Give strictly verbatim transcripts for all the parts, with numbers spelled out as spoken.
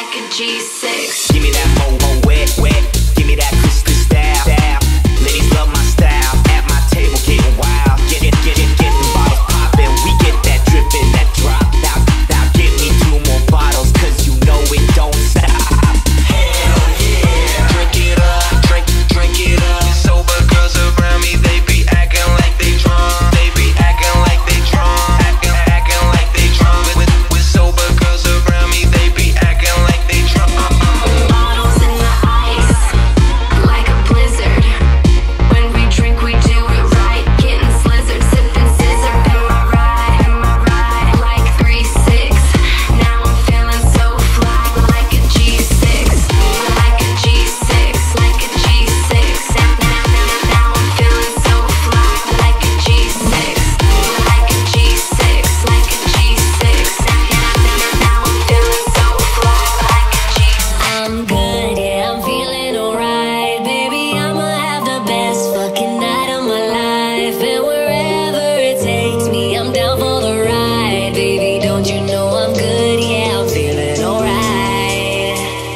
like a G six. Give me that mo mo wet wet. Give me that crystal style style. Ladies love my style. At my table getting wild. Get it get it getting bottles popping. We get that dripping that drop. Now now give me two more bottles 'cause you know it don't stop. Hell yeah. Drink it up, drink drink it up. Sober girls around me, they be acting like they drunk. They be acting like they drunk. Acting acting like they drunk. With with sober girls around me, they be acting like they drunk. Bottles in the ice, like a blizzard. When we drink, we do it right. Getting slizzard, sipping scissor. Am I right? Am I right? Like three six. Now I'm feeling so fly, like a G six. Like a G six, like a G six. Now, now, now, now I'm feeling so fly, like a G six. Like a G six, like a G six. Now, now, now, now I'm feeling so fly, like a G six. I'm good, yeah, I'm feeling alright. Baby, I'ma have the best fucking night of my life. And wherever it takes me, I'm down for the ride. Baby, don't you know I'm good, yeah, I'm feeling alright.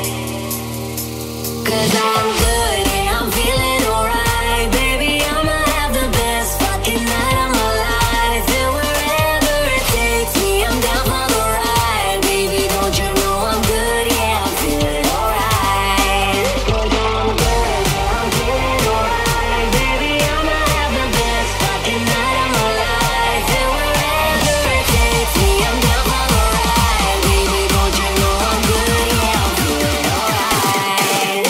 'Cause I'm good, yeah, I'm feeling alright. Baby, I'ma have the best fucking night of my life. And wherever it takes me, I'm down for the ride. Baby, don't you know I'm good, yeah, I'm feeling alright. 'Cause I'm good, yeah, I'm feeling alright. Baby, I'ma have the best fucking night of my life. And wherever it takes me, I'm down for the ride. Baby, don't you know I'm good, yeah, I'm feeling alright.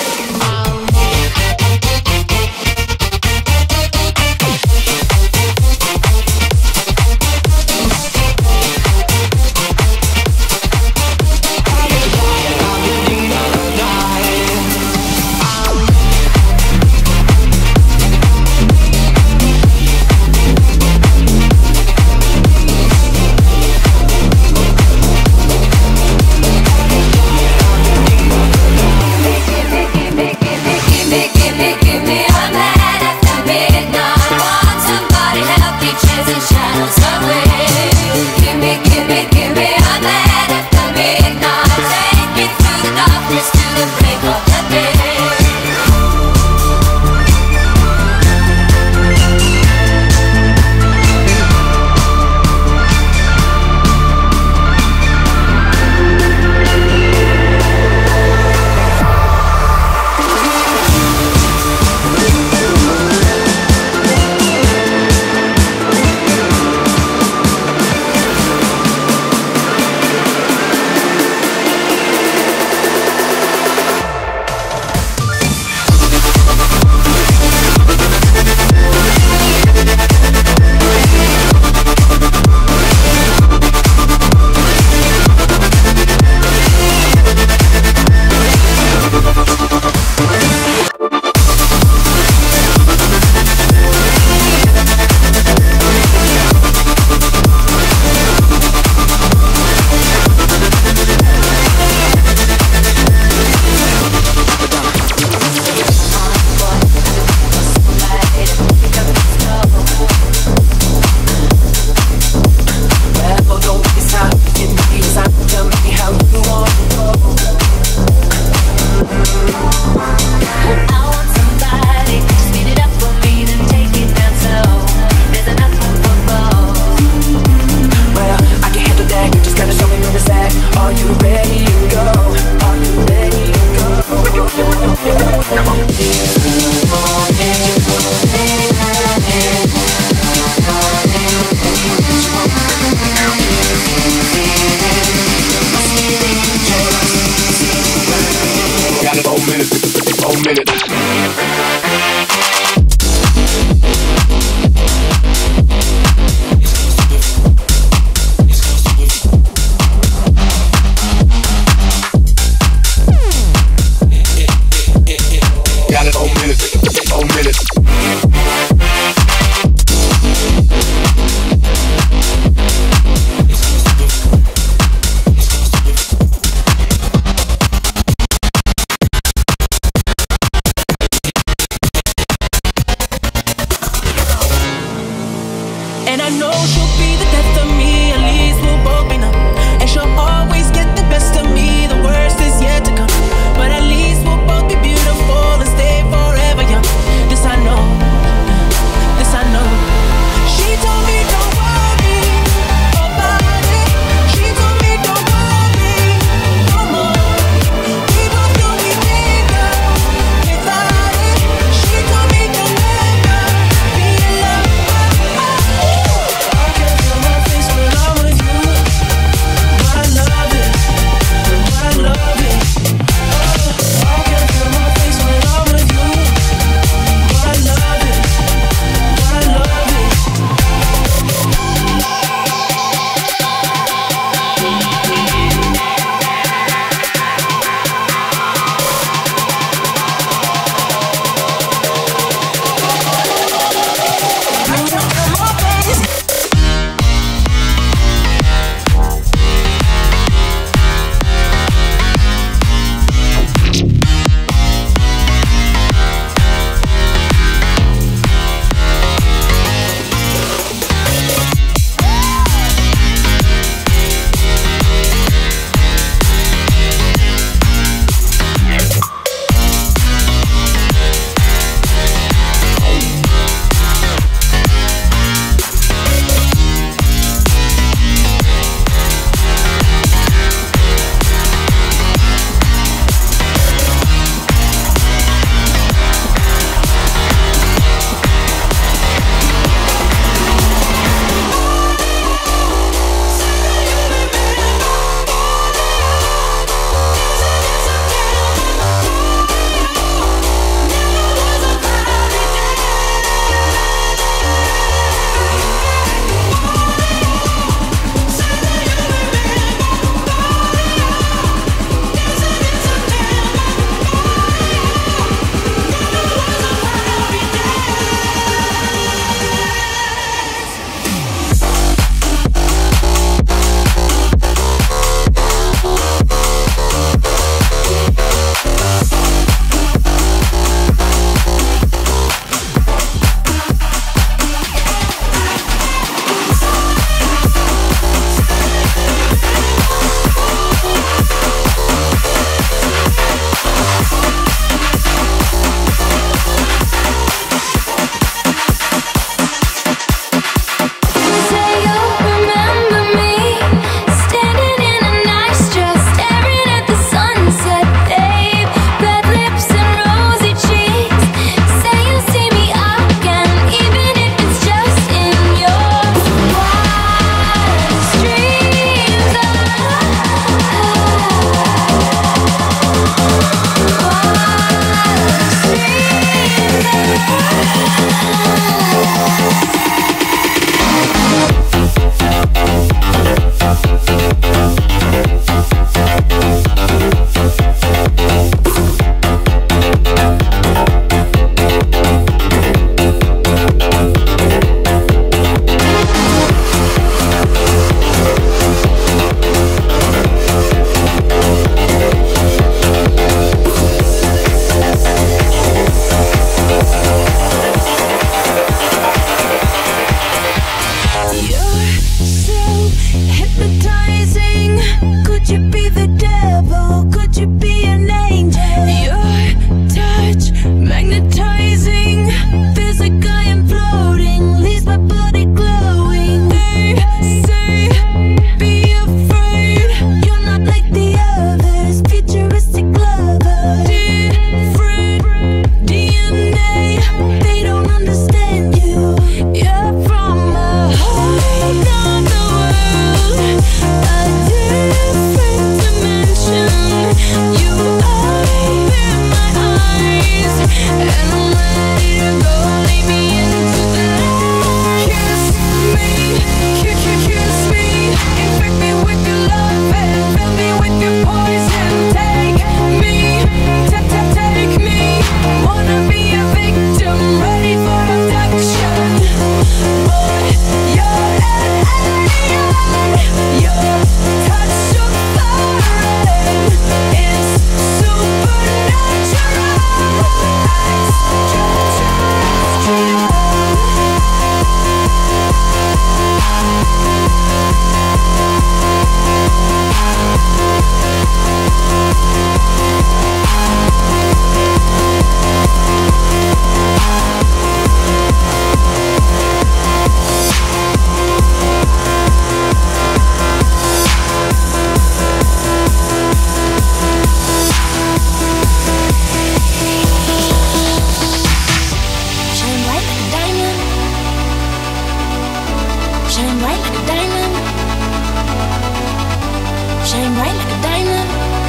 bright like a diamond.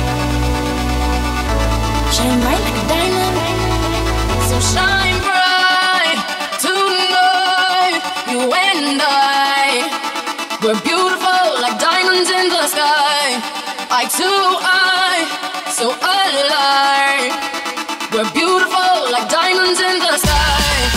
Shine bright like a diamond. So shine bright tonight. You and I, we're beautiful like diamonds in the sky. Eye to eye, so alive. We're beautiful like diamonds in the sky.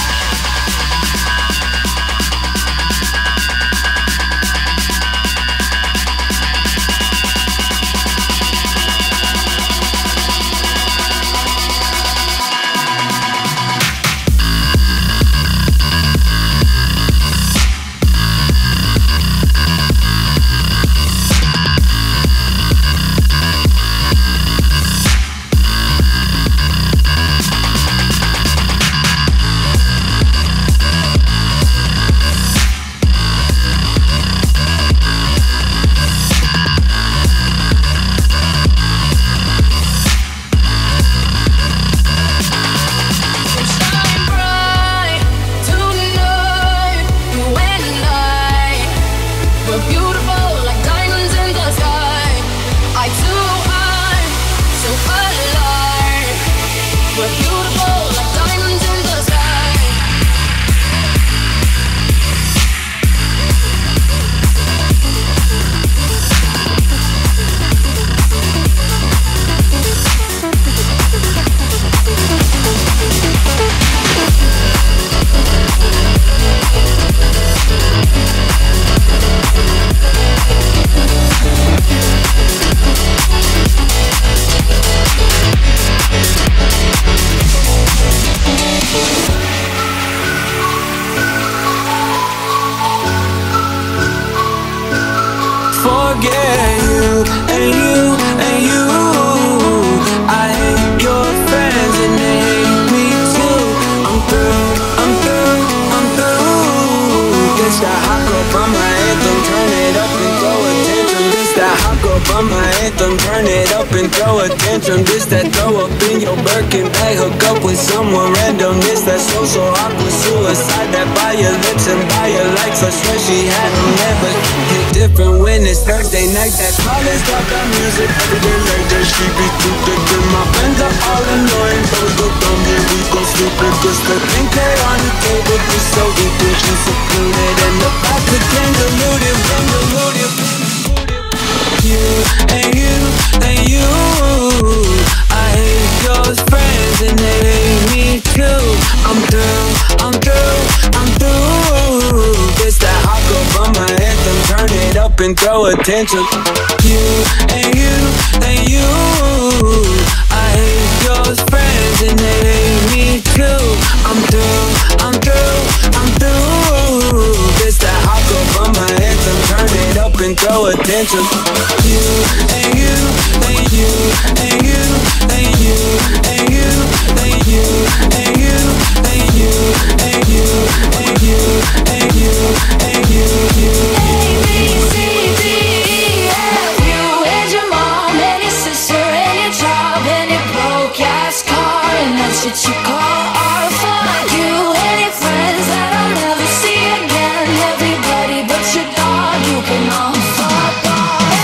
Turn it up and throw a tantrum. This that throw up in your Birkin bag. Hook up with someone random. This that social awkward suicide. That buy your lips and buy your likes. I swear she had them never hit different when it's Thursday night. That college got that music every day like that. She be too thick and my friends are all annoying. So go down here, we gon' sleep with this. The pink hair on the table, just so equal. She's secluded and the back of diluted, diluted. You and you and you, I hate your friends and they hate me too. I'm through, I'm through, I'm through. This that hot girl from my anthem. Turn it up and throw attention. You and you and you, I hate your friends and they hate me too. I'm through, I'm through, I'm through. This that hot girl from my anthem. Turn it up and throw attention. You and you and you and you and you and you and you and you and you and you and you and you and you A, B, C, D, E, F. You and your mom and your sister and your job and your broke ass car and that shit you call art. Fuck you and your friends that I'll never see again. Everybody but your dog, you can all fuck off.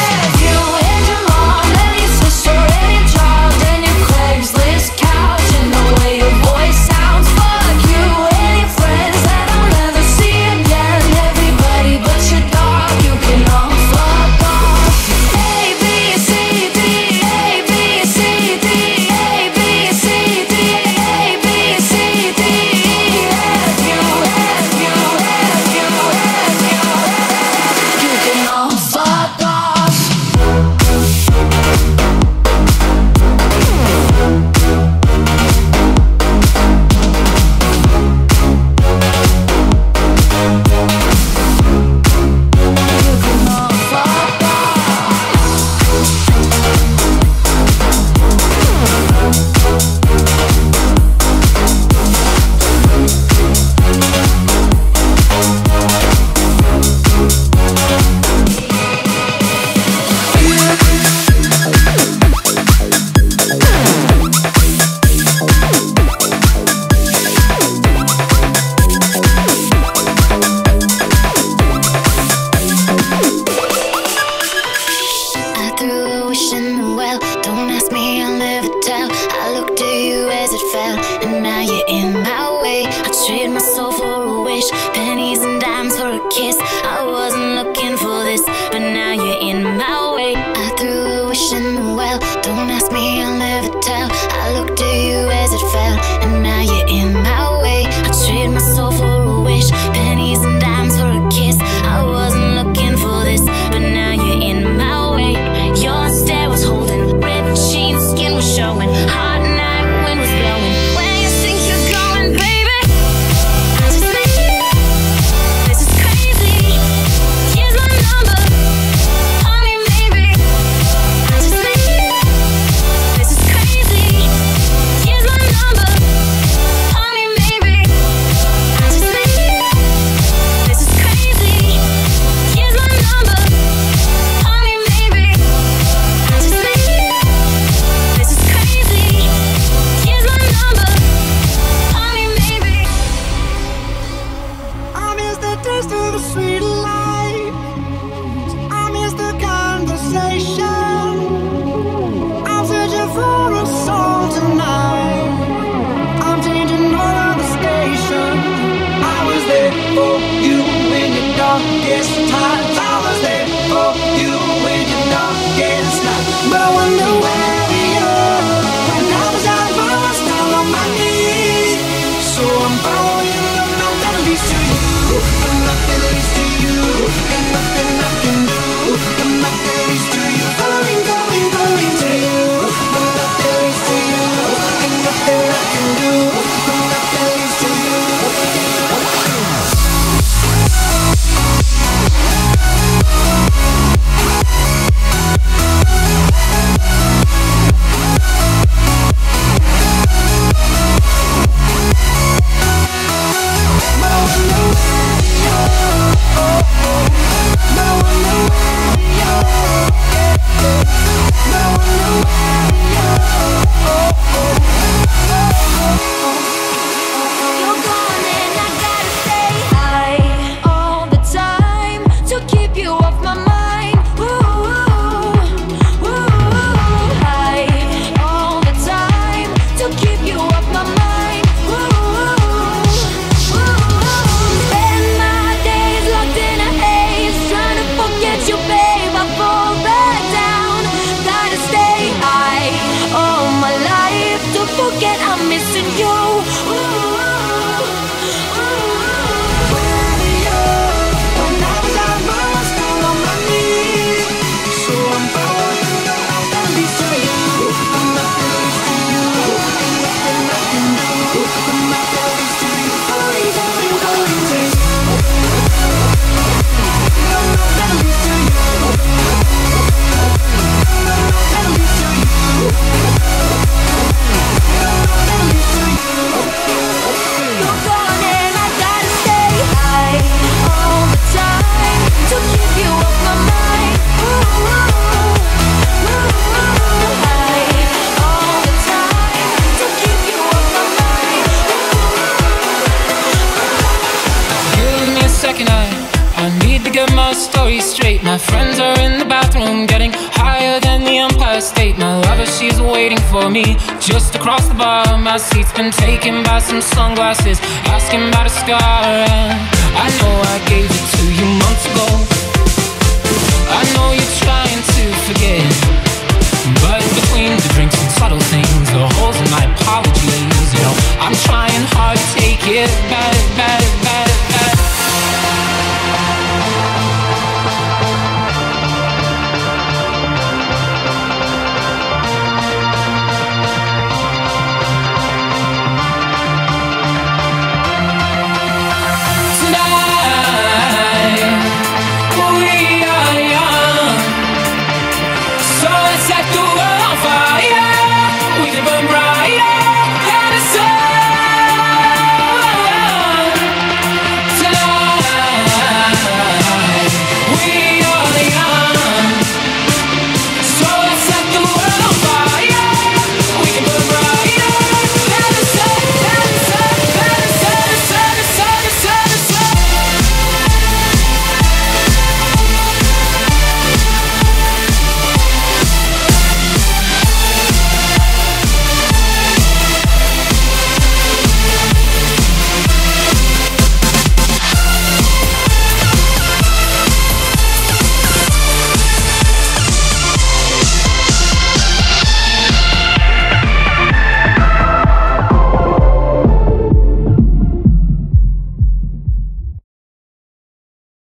wishing well. Don't ask me, I'll never tell. I looked to you as it fell, and now you're in my way. I trade my soul for a wish, pennies and dimes for a kiss. I wasn't looking for this, but now you're in my way. I threw a wishing well. Don't ask me, I'll never tell. I looked to you as it fell, and now you're in my way. I trade my soul for a wish, pennies and dimes for a kiss. I wasn't looking for this, but now you're in my way. Your stare was holding, ripped jeans, skin was showing. Hot night, wind was blowing. Where you think you're going, baby? I just met you. This is crazy. Here's my number, honey, maybe. I just met you. This is crazy. Here's my number, honey, maybe. I just met you. This is crazy. Here's my number, honey, maybe. I just met you. This is crazy. Here's my number, honey, maybe. I miss the taste of the sweet life. I miss the conversation. I'm searching for a song tonight. I'm changing all of the station. I was there for you in your darkest times. I was there for you in your darkest night. But I wonder where we are. When I was out lost down on my knees. So I'm following the note that leads to you. The note that leads to you. And nothing I can do. The note that leads to you. Falling, falling, falling to you. The note that leads to you. And nothing I can do. The note that leads to you. You're gone and I gotta stay high all the time to keep you off my mind. Ooh, ooh, high all the time to keep you off my mind. Ooh, spend my days locked in a haze, trying to forget you, babe. I fall back down. Gotta stay high all my life to forget I'm missing you. You're gone and I gotta stay high all the time to keep you off my mind. Ooh, high all the time to keep you off my mind. Give me a second, I, I need to get my story straight. My friends are in the bathroom getting higher than the Empire State. My lover, she's waiting for me just across the bar. My seat's been taken by some sunglasses, asking about a scar. And I know I gave it to you months ago. I know you're trying to forget.